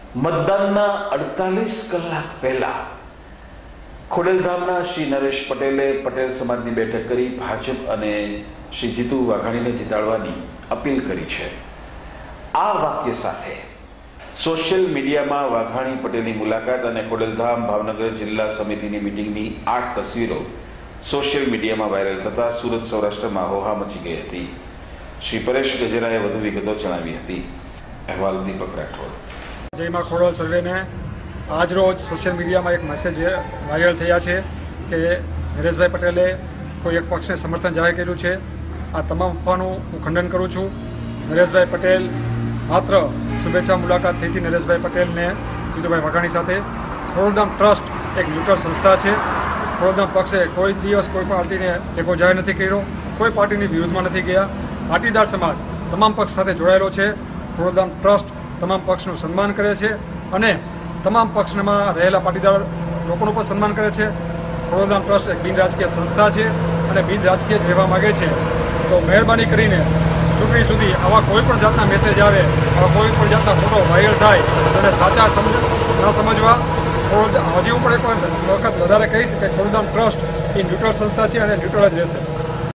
મતદાનના 48 કલાક પહેલા ખોડલધામના શ્રી નરેશ પટેલે પટેલ સમાજની બેઠક કરી ભાજપ અને શ્રી જીતુ વાઘાણીને જીતાડવાની અપીલ કરી છે। આ વાક્ય સાથે સોશિયલ મીડિયામાં વાઘાણી પટેલની મુલાકાત અને ખોડલધામ ભાવનગર જિલ્લા સમિતિની મીટિંગની 8 તસવીરો સોશિયલ મીડિયામાં વાયરલ થતા સુરત સૌરાષ્ટ્રમાં હોહા મચી ગઈ હતી। શ્રી પરેશ ગજેરાએ વધુ વિગતો જણાવી હતી। અહેવાલ દીપક રાઠોડ। जय मां खोडल सर्वे ने आज रोज सोशल मीडिया में एक मैसेज वायरल थया है कि नरेश भाई पटेले कोई एक पक्ष ने समर्थन जाहिर कर्युं छे। आ तमाम अफवाओं हूँ खंडन करूँ छूँ। नरेश भाई पटेल मात्र शुभेच्छा मुलाकात थी थी नरेश भाई पटेल ने जीतुभाई वाघाणी साथे। खोडलधाम ट्रस्ट एक न्यूट्रल संस्था है। खोडलधाम पक्षे कोई दिवस कोई पार्टी ने टेको जाहिर नहीं कर्यो, कोई पार्टी विरुद्ध में नहीं गया। पाटीदार समाज तमाम पक्ष साथे जोड़ायेलो छे। खोडलधाम ट्रस्ट तमाम पक्षનું સન્માન કરે છે અને તમામ પક્ષમાં રહેલા પાટીદાર લોકોનું પણ સન્માન કરે છે। ખોડલધામ ટ્રસ્ટ એક બિન રાજકીય સંસ્થા છે અને બિન રાજકીય જ રહેવા માગે છે। તો મહેરબાની કરીને ચૂંટણી સુધી આવા કોઈ પણ જાતના મેસેજ આવે, આવા કોઈ પણ જાતના ફોટો વાયરલ થાય અને સાચા ન સમજવા। હજી હું પણ એક વખત વધારે કહીશ કે ખોડલધામ ટ્રસ્ટ એ ન્યુટ્રલ સંસ્થા છે અને ન્યુટ્રલ જ રહેશે।